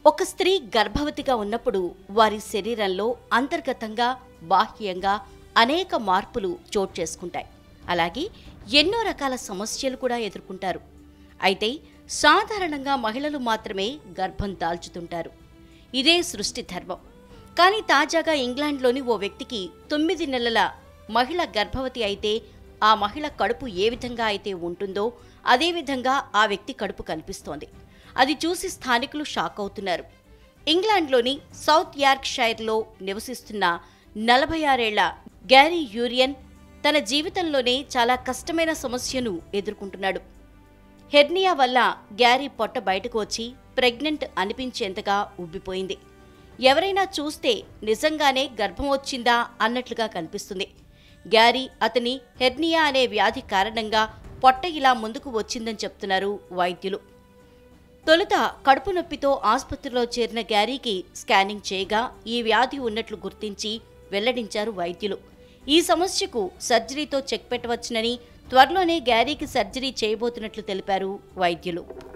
ఒక స్త్రీ గర్భవతిగా ఉన్నప్పుడు వారి శరీరంలో అంతర్గతంగా బాహ్యంగా అనేక మార్పులు చోటు చేసుకుంటాయి. అలాగే ఎన్నో రకాల సమస్యలు కూడా ఎదుర్కొంటారు. అయితే సాధారణంగా మహిళలు మాత్రమే గర్భం దాల్చుతుంటారు. ఇదే సృష్టి ధర్మం. కానీ తాజాగా ఇంగ్లాండ్లోని ఓ వ్యక్తికి 9 నెలల మహిళ గర్భవతి అయితే ఆ మహిళ కడుపు ఏ విధంగా అయితే ఉంటుందో అదేవిధంగా ఆ వ్యక్తి కడుపు కనిపిస్తోంది. అది చూసి స్థానికులు షాక్ అవుతున్నారు. ఇంగ్లాండ్లోని సౌత్ యార్క్షైర్లో నివసిస్తున్న 46 ఏళ్ల గ్యారీ యూరియన్ తన జీవితంలోనే చాలా కష్టమైన సమస్యను ఎదుర్కొంటున్నాడు. హెర్నియా వల్ల గ్యారీ పొట్ట బయటకు వచ్చి ప్రెగ్నెంట్ అనిపించేంతగా ఉబ్బిపోయింది. ఎవరైనా చూస్తే నిజంగానే గర్భం వచ్చిందా అన్నట్లుగా కనిపిస్తుంది. గ్యారీ అతని హెర్నియా అనే వ్యాధి కారణంగా పొట్ట ఇలా ముందుకు వచ్చిందని చెప్తున్నారు వైద్యులు. తొలుత కడుపు నొప్పితో ఆసుపత్రిలో చేరిన గ్యారీకి స్కానింగ్ చేయగా ఈ వ్యాధి ఉన్నట్లు గుర్తించి వెల్లడించారు వైద్యులు. ఈ సమస్యకు సర్జరీతో చెక్ పెట్టవచ్చునని, త్వరలోనే గ్యారీకి సర్జరీ చేయబోతున్నట్లు తెలిపారు వైద్యులు.